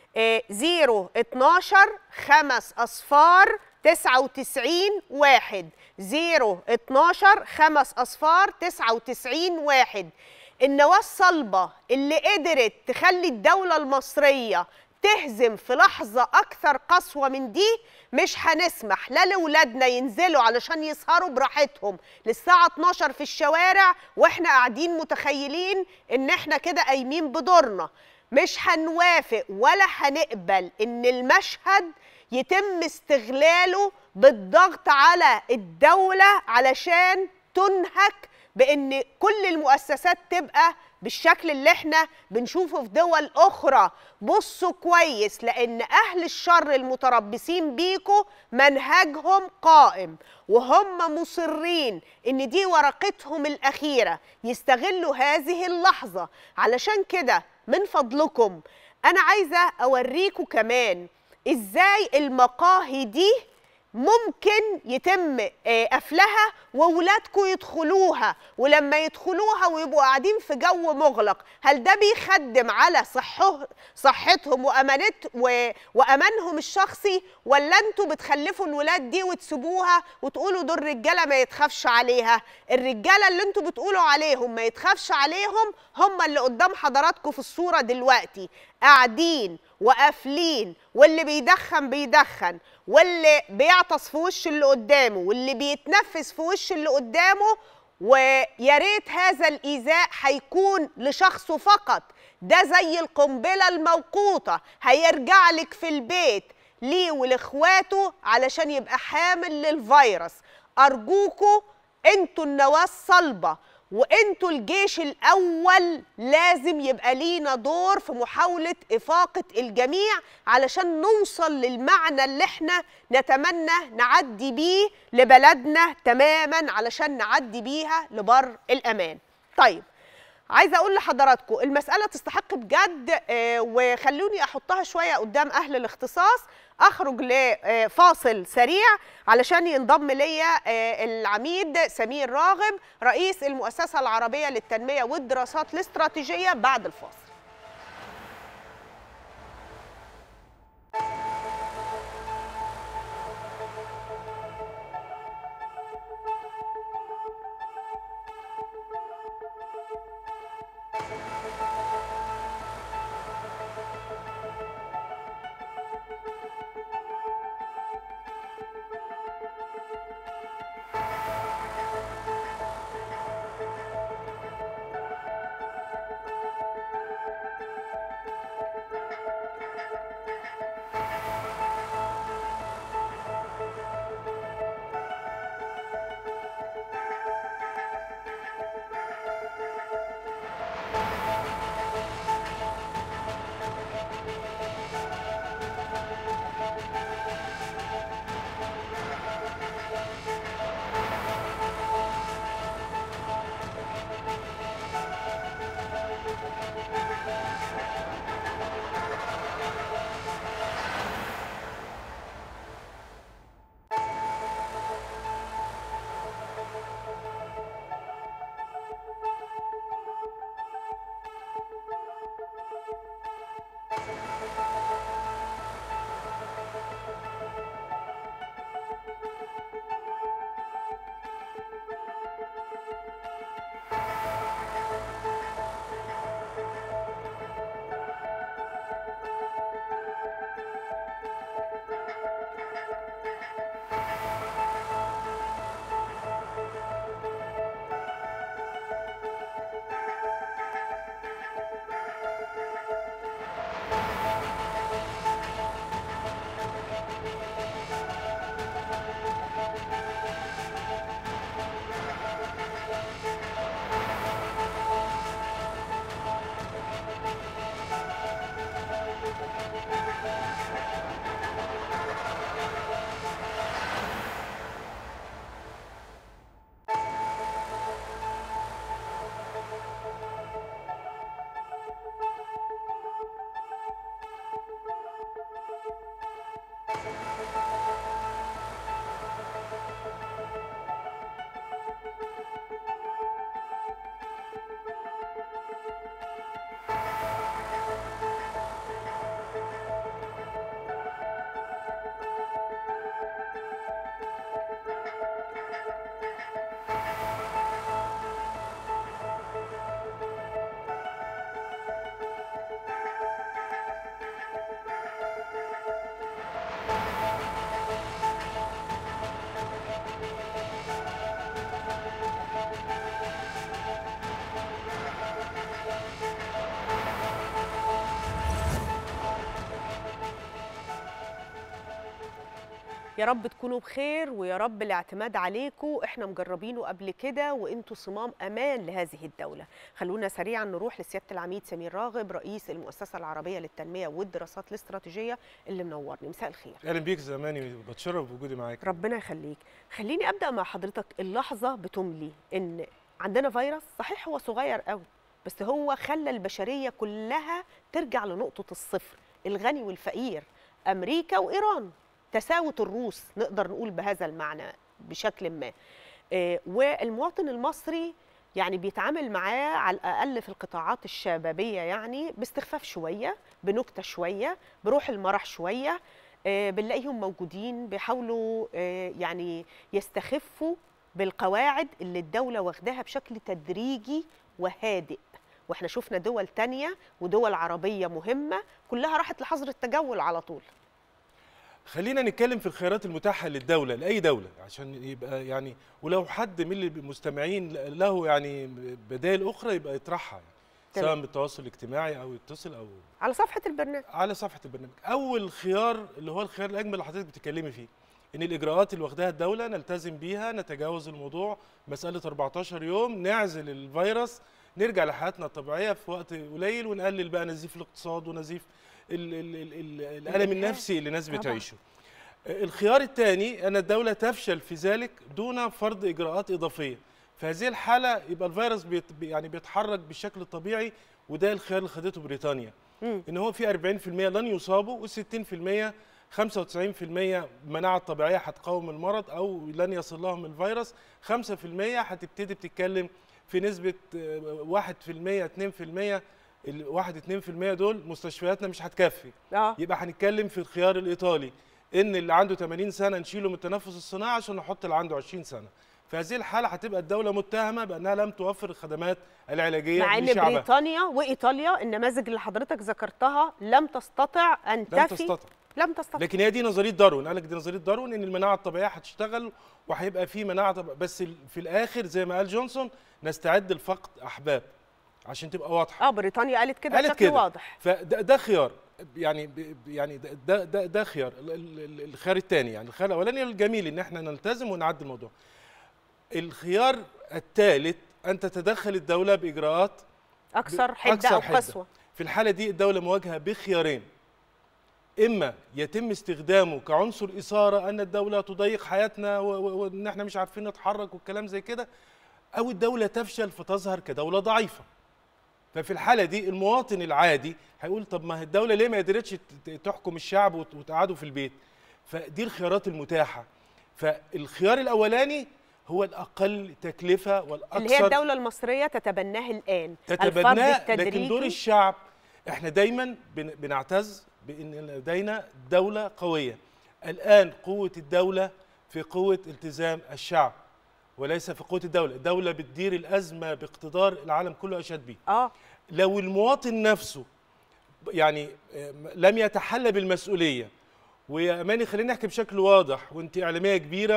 زيرو اتناشر خمس أصفار تسعة وتسعين واحد، زيرو اتناشر خمس أصفار تسعة وتسعين واحد. النواة الصلبة اللي قدرت تخلي الدولة المصرية تهزم في لحظة أكثر قسوة من دي، مش هنسمح لا لأولادنا ينزلوا علشان يسهروا براحتهم للساعة اتناشر في الشوارع واحنا قاعدين متخيلين ان احنا كده قايمين بدورنا. مش هنوافق ولا هنقبل ان المشهد يتم استغلاله بالضغط على الدولة علشان تنهك بان كل المؤسسات تبقى بالشكل اللي احنا بنشوفه في دول اخرى. بصوا كويس، لان اهل الشر المتربصين بيكوا منهجهم قائم، وهم مصرين ان دي ورقتهم الاخيرة يستغلوا هذه اللحظة. علشان كده من فضلكم انا عايزة اوريكم كمان ازاي المقاهي دي ممكن يتم قفلها وولادكم يدخلوها، ولما يدخلوها ويبقوا قاعدين في جو مغلق، هل ده بيخدم على صحه صحتهم وأمانت وأمانهم الشخصي، ولا انتوا بتخلفوا الولاد دي وتسيبوها وتقولوا دول رجالة ما يتخافش عليها؟ الرجالة اللي انتوا بتقولوا عليهم ما يتخافش عليهم هم اللي قدام حضراتكم في الصورة دلوقتي، قاعدين وقافلين، واللي بيدخن بيدخن، واللي بيعطس في وش اللي قدامه، واللي بيتنفس في وش اللي قدامه. ويا ريت هذا الإيذاء هيكون لشخصه فقط، ده زي القنبلة الموقوتة، هيرجع لك في البيت ليه ولاخواته علشان يبقى حامل للفيروس. أرجوكوا انتوا النواة الصلبة وانتوا الجيش الأول، لازم يبقى لينا دور في محاولة إفاقة الجميع علشان نوصل للمعنى اللي احنا نتمنى نعدي بيه لبلدنا تماما، علشان نعدي بيها لبر الأمان. طيب، عايزة أقول لحضراتكم المسألة تستحق بجد، وخلوني أحطها شوية قدام أهل الاختصاص. أخرج لفاصل سريع علشان ينضم ليا العميد سمير راغب رئيس المؤسسة العربية للتنمية والدراسات الاستراتيجية بعد الفاصل. يا رب تكونوا بخير، ويا رب الاعتماد عليكم احنا مجربينه قبل كده وانتوا صمام امان لهذه الدوله. خلونا سريعا نروح لسياده العميد سمير راغب رئيس المؤسسه العربيه للتنميه والدراسات الاستراتيجيه اللي منورني. مساء الخير. اهلا بيك زماني، بتشرف بوجودي معاك. ربنا يخليك. خليني ابدا مع حضرتك. اللحظه بتملي ان عندنا فيروس، صحيح هو صغير قوي بس هو خلى البشريه كلها ترجع لنقطه الصفر، الغني والفقير، امريكا وايران. تساوت الروس، نقدر نقول بهذا المعنى بشكل ما. والمواطن المصري يعني بيتعامل معاه على الأقل في القطاعات الشبابية يعني باستخفاف شوية، بنكتة شوية، بروح المرح شوية. بنلاقيهم موجودين بيحاولوا يعني يستخفوا بالقواعد اللي الدولة واخداها بشكل تدريجي وهادئ. واحنا شفنا دول تانية ودول عربية مهمة كلها راحت لحظر التجول على طول. خلينا نتكلم في الخيارات المتاحة للدولة لأي دولة عشان يبقى يعني، ولو حد من المستمعين له يعني بدائل أخرى يبقى يطرحها يعني، سواء بالتواصل الاجتماعي أو يتصل أو على صفحة البرنامج. على صفحة البرنامج. أول خيار اللي هو الخيار الأجمل اللي حضرتك بتتكلمي فيه، إن الإجراءات اللي واخداها الدولة نلتزم بيها، نتجاوز الموضوع مسألة أربعتاشر يوم، نعزل الفيروس، نرجع لحياتنا الطبيعية في وقت قليل، ونقلل بقى نزيف الاقتصاد ونزيف ال ال ال ال الألم النفسي اللي الناس بتعيشه. الخيار الثاني أن الدولة تفشل في ذلك دون فرض إجراءات إضافية. في هذه الحالة يبقى الفيروس بيت يعني بيتحرك بالشكل الطبيعي، وده الخيار اللي خدته بريطانيا. مم. إن هو في أربعين في المية لن يصابوا و60 في المية خمسة وتسعين في المية المناعة الطبيعية هتقاوم المرض أو لن يصل لهم الفيروس، خمسة في المية هتبتدي بتتكلم في نسبة واحد في المية اتنين في المية، الواحد اتنين في المية دول مستشفياتنا مش هتكفي. آه. يبقى هنتكلم في الخيار الإيطالي، إن اللي عنده ثمانين سنة نشيله من التنفس الصناعي عشان نحط اللي عنده عشرين سنة. في هذه الحالة هتبقى الدولة متهمة بأنها لم توفر الخدمات العلاجية مع إن بريطانيا وإيطاليا النماذج اللي حضرتك ذكرتها لم تستطع أن تفي. لم تستطع. لم تستطع. لكن هي دي نظرية داروين، قال لك دي نظرية داروين إن المناعة الطبيعية هتشتغل وهيبقى في مناعة طبيعية، بس في الآخر زي ما قال جونسون نستعد لفقد أحباب عشان تبقى واضحة. اه بريطانيا قالت كده بشكل كده. واضح. فده ده خيار يعني يعني ده ده ده خيار. الخيار الثاني يعني الخيار الاولاني الجميل ان احنا نلتزم ونعدي الموضوع. الخيار الثالث ان تتدخل الدوله باجراءات اكثر حده او قسوه. في الحاله دي الدوله مواجهه بخيارين، اما يتم استخدامه كعنصر اثاره ان الدوله تضيق حياتنا وان احنا مش عارفين نتحرك والكلام زي كده، او الدوله تفشل فتظهر كدوله ضعيفه. ففي الحالة دي المواطن العادي هيقول طب ما الدولة ليه ما قدرتش تحكم الشعب وتقعده في البيت؟ فدي الخيارات المتاحة. فالخيار الأولاني هو الأقل تكلفة والأكثر، اللي هي الدولة المصرية تتبناه الآن، تتبناه. لكن دور الشعب، احنا دايما بنعتز بأن لدينا دولة قوية. الآن قوة الدولة في قوة التزام الشعب وليس في قوة الدولة. الدولة بتدير الأزمة باقتدار العالم كله أشاد بيه. آه. لو المواطن نفسه يعني لم يتحلى بالمسؤولية، ويا أماني خلينا نحكي بشكل واضح، وأنت إعلامية كبيرة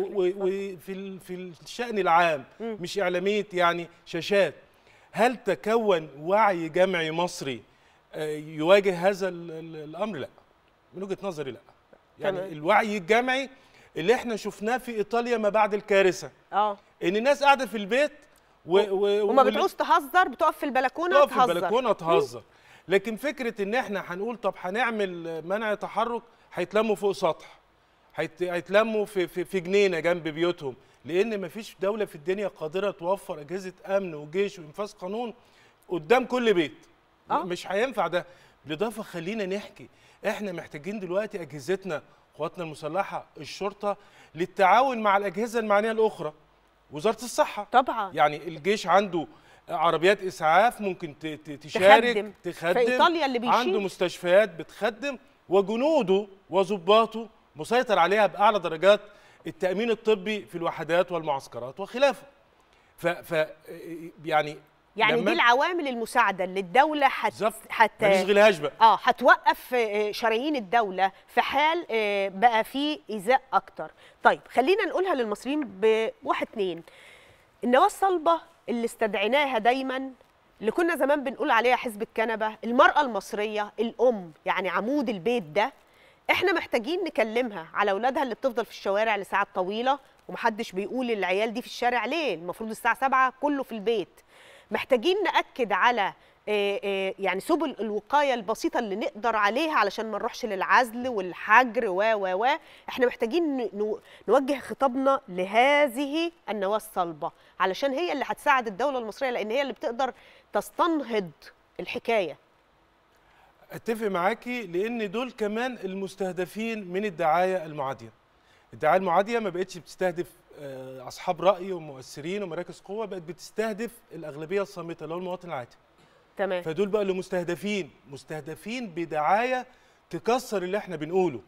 وفي في الشأن العام م. مش إعلامية يعني شاشات، هل تكون وعي جمعي مصري يواجه هذا الأمر؟ لا، من وجهة نظري لا. يعني تمام. الوعي الجمعي اللي احنا شفناه في ايطاليا ما بعد الكارثه، اه ان الناس قاعده في البيت و... و... وما بتعوز تهزر، بتقف في البلكونه تهزر، تقف في البلكونه تهزر. لكن فكره ان احنا هنقول طب هنعمل منع تحرك، هيتلموا فوق سطح، هيت... هيتلموا في في, في جنينه جنب بيوتهم، لان ما فيش دوله في الدنيا قادره توفر اجهزه امن وجيش وانفاذ قانون قدام كل بيت. أه؟ مش هينفع ده. بالاضافه خلينا نحكي، احنا محتاجين دلوقتي اجهزتنا، قواتنا المسلحه، الشرطه، للتعاون مع الاجهزه المعنيه الاخرى، وزاره الصحه طبعا. يعني الجيش عنده عربيات اسعاف ممكن تشارك تخدم. تخدم في ايطاليا اللي بيشيل، عنده مستشفيات بتخدم، وجنوده وضباطه مسيطر عليها باعلى درجات التامين الطبي في الوحدات والمعسكرات وخلافه. ف, ف يعني يعني دي العوامل المساعده اللي الدوله حت حت ما نشغلهاش بقى. اه هتوقف شرايين الدوله في حال بقى في ايذاء اكتر. طيب خلينا نقولها للمصريين بواحد اتنين. النواه الصلبه اللي استدعيناها دايما، اللي كنا زمان بنقول عليها حزب الكنبه، المراه المصريه الام يعني عمود البيت ده، احنا محتاجين نكلمها على اولادها اللي بتفضل في الشوارع لساعات طويله، ومحدش بيقول العيال دي في الشارع ليه، المفروض الساعه سبعة كله في البيت. محتاجين نأكد على يعني سبل الوقاية البسيطة اللي نقدر عليها علشان ما نروحش للعزل والحجر و و و احنا محتاجين نوجه خطابنا لهذه النواة الصلبة علشان هي اللي هتساعد الدولة المصرية، لأن هي اللي بتقدر تستنهض الحكاية. اتفق معاكي، لان دول كمان المستهدفين من الدعايه المعاديه. الدعايه المعاديه ما بقتش بتستهدف اصحاب راي ومؤثرين ومراكز قوه، بقت بتستهدف الاغلبيه الصامته اللي هو المواطن العادي. تمام. فدول بقى اللي مستهدفين مستهدفين بدعايه تكسر اللي احنا بنقوله.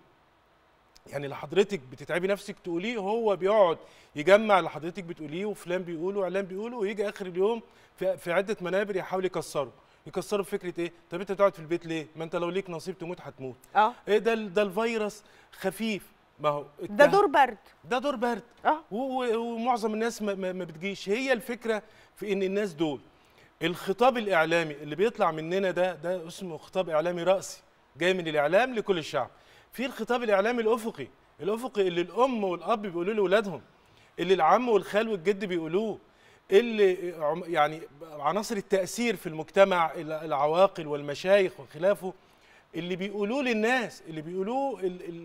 يعني اللي حضرتك بتتعبي نفسك تقوليه هو بيقعد يجمع اللي حضرتك بتقوليه وفلان بيقوله وعلان بيقوله، ويجي اخر اليوم في, في عده منابر يحاول يكسره. يكسروا بفكره ايه؟ طب انت تقعد في البيت ليه؟ ما انت لو ليك نصيب تموت هتموت. اه ايه ده ده الفيروس خفيف. ما هو ده دور برد. ده دور برد. اه ومعظم الناس ما, ما, ما بتجيش. هي الفكره في ان الناس دول الخطاب الاعلامي اللي بيطلع مننا ده ده اسمه خطاب اعلامي راسي جاي من الاعلام لكل الشعب. في الخطاب الاعلامي الافقي، الافقي اللي الام والاب بيقولوا لاولادهم، اللي العم والخال والجد بيقولوه، اللي يعني عناصر التاثير في المجتمع، العواقل والمشايخ وخلافه، اللي بيقولوه للناس، اللي بيقولوه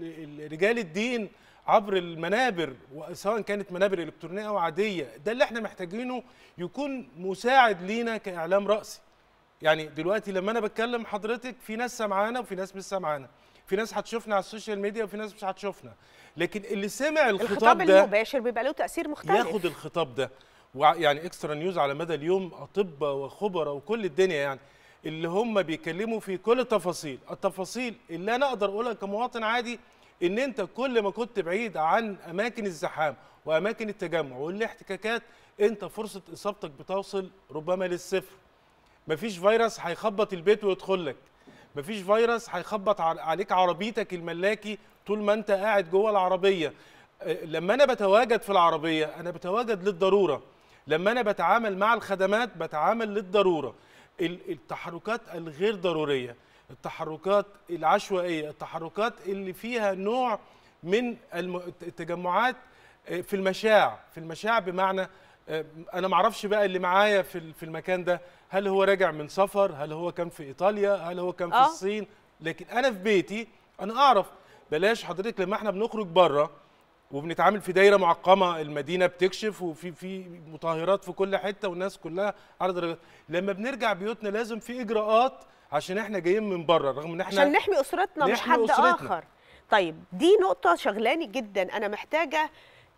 رجال الدين عبر المنابر، سواء كانت منابر الكترونيه او عاديه. ده اللي احنا محتاجينه يكون مساعد لينا كاعلام راسي. يعني دلوقتي لما انا بتكلم حضرتك في ناس سامعانا وفي ناس مش سامعانا، في ناس هتشوفنا على السوشيال ميديا وفي ناس مش هتشوفنا، لكن اللي سمع الخطاب, الخطاب ده المباشر بيبقى له تاثير مختلف. ياخد الخطاب ده. ويعني اكسترا نيوز على مدى اليوم اطباء وخبراء وكل الدنيا يعني اللي هم بيتكلموا في كل التفاصيل، التفاصيل اللي انا اقدر اقولها كمواطن عادي، ان انت كل ما كنت بعيد عن اماكن الزحام واماكن التجمع والاحتكاكات، انت فرصه اصابتك بتوصل ربما للصفر. مفيش فيروس هيخبط البيت ويدخل لك، مفيش فيروس هيخبط عليك عربيتك الملاكي طول ما انت قاعد جوه العربيه. لما انا بتواجد في العربيه انا بتواجد للضروره، لما انا بتعامل مع الخدمات بتعامل للضروره. التحركات الغير ضروريه، التحركات العشوائيه، التحركات اللي فيها نوع من التجمعات في المشاع، في المشاع بمعنى انا ما اعرفش بقى اللي معايا في في المكان ده هل هو راجع من سفر، هل هو كان في ايطاليا، هل هو كان في أوه. الصين، لكن انا في بيتي انا اعرف. بلاش حضرتك لما احنا بنخرج بره وبنتعامل في دايره معقمه، المدينه بتكشف وفي في مطهرات في كل حته والناس كلها على درجات، لما بنرجع بيوتنا لازم في اجراءات عشان احنا جايين من بره، رغم ان احنا عشان نحمي اسرتنا مش حد أسرتنا. اخر. طيب دي نقطه شغلاني جدا، انا محتاجه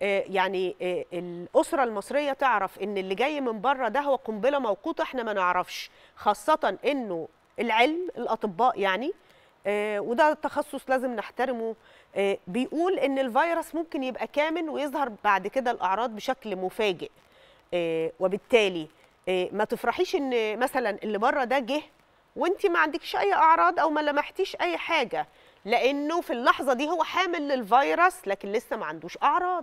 يعني الاسره المصريه تعرف ان اللي جاي من بره ده هو قنبله موقوته احنا ما نعرفش، خاصه انه العلم الاطباء يعني وده تخصص لازم نحترمه بيقول ان الفيروس ممكن يبقى كامن ويظهر بعد كده الاعراض بشكل مفاجئ. وبالتالي ما تفرحيش ان مثلا اللي بره ده جه وانت ما عندكش اي اعراض او ما لمحتيش اي حاجه، لانه في اللحظه دي هو حامل للفيروس لكن لسه ما عندوش اعراض.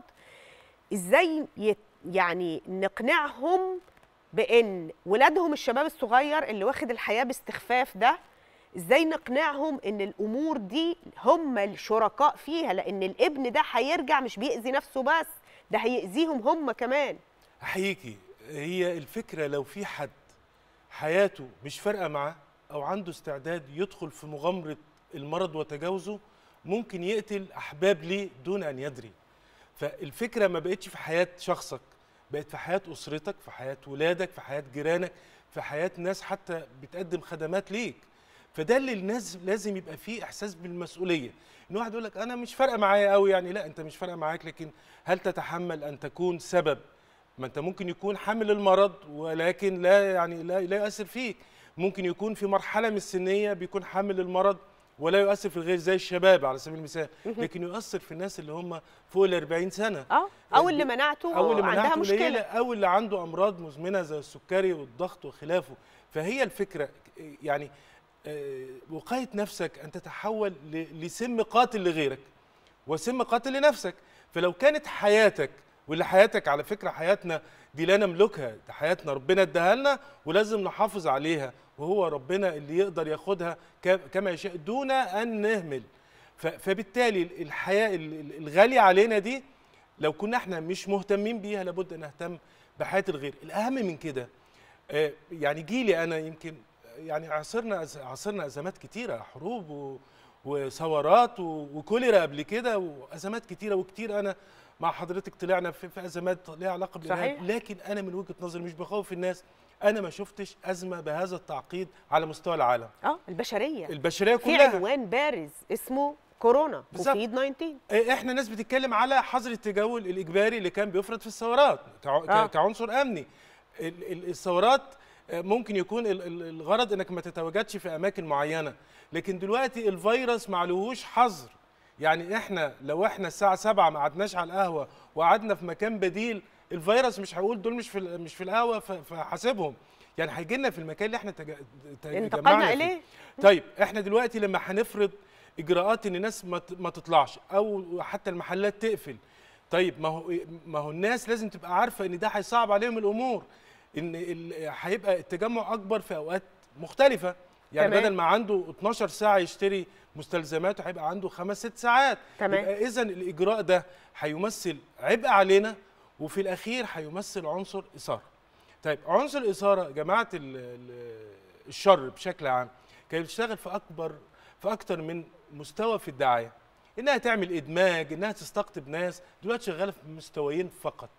ازاي يعني نقنعهم بان ولادهم الشباب الصغير اللي واخد الحياه باستخفاف ده، ازاي نقنعهم ان الامور دي هم الشركاء فيها، لان الابن ده هيرجع مش بيأذي نفسه بس، ده هيأذيهم هم كمان. احييكي. هي الفكره لو في حد حياته مش فارقه معاه او عنده استعداد يدخل في مغامره المرض وتجاوزه، ممكن يقتل احباب ليه دون ان يدري. فالفكره ما بقتش في حياه شخصك، بقت في حياه اسرتك، في حياه ولادك، في حياه جيرانك، في حياه ناس حتى بتقدم خدمات ليك. فده اللي الناس لازم يبقى فيه احساس بالمسؤوليه. ان واحد يقول لك انا مش فارقه معايا قوي، يعني لا انت مش فارقه معاك، لكن هل تتحمل ان تكون سبب؟ ما انت ممكن يكون حامل المرض ولكن لا يعني لا لا يؤثر فيك، ممكن يكون في مرحله من السنيه بيكون حامل المرض ولا يؤثر في الغير زي الشباب على سبيل المثال، لكن يؤثر في الناس اللي هم فوق ال أربعين سنه، اه او اللي مناعته او اللي عندها مناعته مشكله، قليلة، او اللي عنده امراض مزمنه زي السكري والضغط وخلافه. فهي الفكره يعني وقايه نفسك ان تتحول لسم قاتل لغيرك وسم قاتل لنفسك. فلو كانت حياتك، واللي حياتك على فكره حياتنا دي لا نملكها، دي حياتنا ربنا اداها لنا ولازم نحافظ عليها، وهو ربنا اللي يقدر ياخدها كما يشاء دون ان نهمل. فبالتالي الحياه الغاليه علينا دي لو كنا احنا مش مهتمين بيها لابد ان نهتم بحياه الغير. الاهم من كده يعني جيلي انا يمكن يعني عاصرنا عاصرنا ازمات كتيره، حروب وثورات وكوليرا قبل كده وازمات كتيره وكتير. انا مع حضرتك طلعنا في, في ازمات ليها علاقه بالارهاب، لكن انا من وجهه نظري مش بخوف الناس، انا ما شفتش ازمه بهذا التعقيد على مستوى العالم. اه البشريه البشريه في كلها. عنوان بارز اسمه كورونا، كوفيد تسعتاشر. احنا ناس بتتكلم على حظر التجول الاجباري اللي كان بيفرض في الثورات آه. كعنصر امني. الثورات ممكن يكون الغرض انك ما تتواجدش في اماكن معينه، لكن دلوقتي الفيروس ما عليهوش حظر. يعني احنا لو احنا الساعه سبعة ما قعدناش على القهوه وقعدنا في مكان بديل، الفيروس مش هيقول دول مش في مش في القهوه فحاسبهم، يعني هيجي لنا في المكان اللي احنا تج... انتقلنا اليه. طيب احنا دلوقتي لما هنفرض اجراءات ان الناس ما تطلعش او حتى المحلات تقفل، طيب ما هو ما هو الناس لازم تبقى عارفه ان ده هيصعب عليهم الامور، ان هيبقى التجمع اكبر في اوقات مختلفه. يعني تمام. بدل ما عنده اتناشر ساعه يشتري مستلزماته هيبقى عنده خمس ست ساعات. تمام. يبقى اذا الاجراء ده هيمثل عبء علينا، وفي الاخير هيمثل عنصر اثاره. طيب عنصر الاثاره جماعه الشر بشكل عام كانت بتشتغل في اكبر في اكتر من مستوى في الدعايه، انها تعمل ادماج، انها تستقطب ناس. دلوقتي شغاله في مستويين فقط،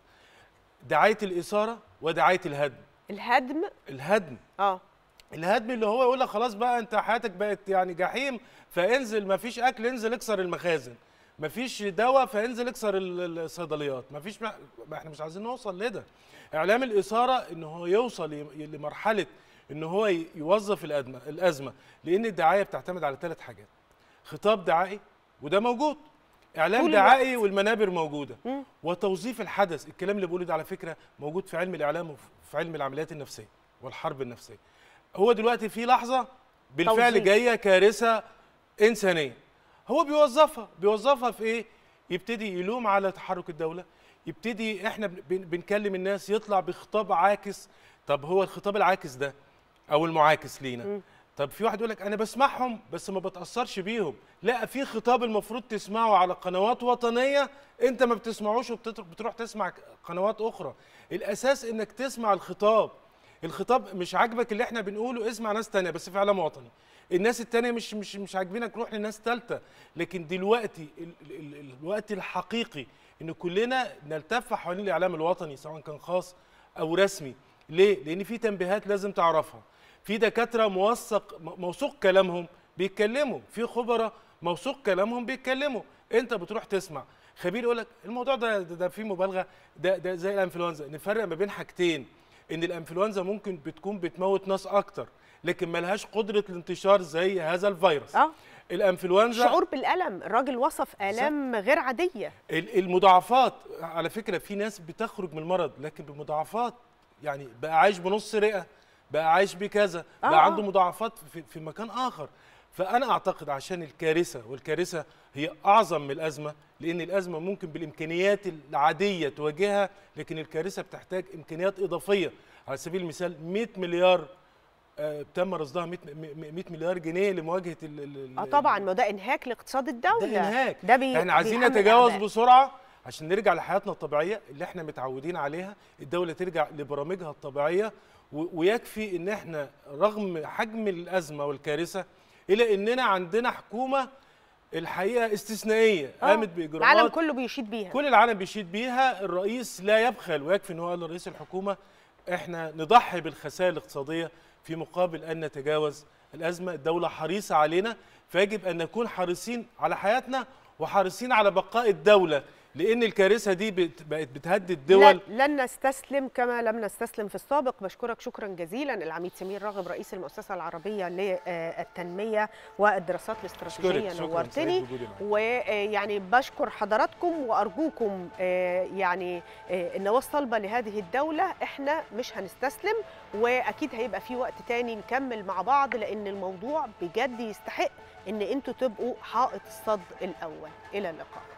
دعايه الاثاره ودعايه الهدم. الهدم الهدم اه الهدم اللي هو يقول لك خلاص بقى انت حياتك بقت يعني جحيم، فانزل ما فيش اكل انزل اكسر المخازن، ما فيش دواء فانزل اكسر الصيدليات، ما فيش ما احنا مش عايزين نوصل لده. اعلام الاثاره ان هو يوصل لمرحله ان هو يوظف الازمه الازمه لان الدعايه بتعتمد على ثلاث حاجات: خطاب دعائي وده موجود، اعلام دعائي والمنابر موجوده، م. وتوظيف الحدث. الكلام اللي بقوله ده على فكره موجود في علم الاعلام وفي علم العمليات النفسيه والحرب النفسيه. هو دلوقتي في لحظه بالفعل توظيف. جايه كارثه انسانيه، هو بيوظفها بيوظفها في ايه؟ يبتدي يلوم على تحرك الدوله، يبتدي احنا بنكلم الناس يطلع بخطاب عاكس. طب هو الخطاب العاكس ده او المعاكس لينا، م. طب في واحد يقول لك انا بسمعهم بس ما بتاثرش بيهم. لا، في خطاب المفروض تسمعه على قنوات وطنيه انت ما بتسمعوش وبتروح تسمع قنوات اخرى. الاساس انك تسمع الخطاب. الخطاب مش عاجبك اللي احنا بنقوله، اسمع ناس تانية بس في اعلام وطني. الناس التانية مش مش مش عاجبينك، روح لناس ثالثه. لكن دلوقتي ال ال الوقت الحقيقي ان كلنا نلتف حوالين الاعلام الوطني سواء كان خاص او رسمي. ليه؟ لان في تنبيهات لازم تعرفها، في دكاتره موثق موثوق كلامهم بيتكلموا، في خبراء موثوق كلامهم بيتكلموا. انت بتروح تسمع خبير يقول لك الموضوع ده ده, ده فيه مبالغه، ده ده زي الانفلونزا. نفرق ما بين حاجتين، ان الانفلونزا ممكن بتكون بتموت ناس اكتر لكن ملهاش قدره الانتشار زي هذا الفيروس. اه الانفلونزا شعور بالالم، الراجل وصف الام غير عاديه. المضاعفات على فكره، في ناس بتخرج من المرض لكن بمضاعفات، يعني بقى عايش بنص رئه، بقى عايش بكذا، بقى آه عنده مضاعفات في, في مكان اخر. فانا اعتقد عشان الكارثه، والكارثه هي اعظم من الازمه، لان الازمه ممكن بالامكانيات العاديه تواجهها، لكن الكارثه بتحتاج امكانيات اضافيه. على سبيل المثال مئة مليار آه تم رصدها، مئة مليار جنيه لمواجهه ال اه طبعا، ما ده انهاك لاقتصاد الدوله. ده انهاك، ده بي احنا عايزين نتجاوز بسرعه عشان نرجع لحياتنا الطبيعيه اللي احنا متعودين عليها، الدوله ترجع لبرامجها الطبيعيه. ويكفي ان احنا رغم حجم الازمه والكارثه الا اننا عندنا حكومه الحقيقه استثنائيه قامت باجراءات العالم كله بيشيد بيها، كل العالم بيشيد بيها. الرئيس لا يبخل، ويكفي ان هو قال لرئيس الحكومه احنا نضحي بالخسائر الاقتصاديه في مقابل ان نتجاوز الازمه. الدوله حريصه علينا، فيجب ان نكون حريصين على حياتنا وحريصين على بقاء الدوله، لأن الكارثة دي بقت بتهدد دول. لن نستسلم كما لم نستسلم في السابق. بشكرك شكرا جزيلا العميد سمير راغب رئيس المؤسسة العربية للتنمية والدراسات الاستراتيجية. نورتني، ويعني بشكر حضراتكم وأرجوكم يعني النواة الصلبة لهذه الدولة. احنا مش هنستسلم، وأكيد هيبقى في وقت تاني نكمل مع بعض، لأن الموضوع بجد يستحق إن انتوا تبقوا حائط الصد الأول. إلى اللقاء.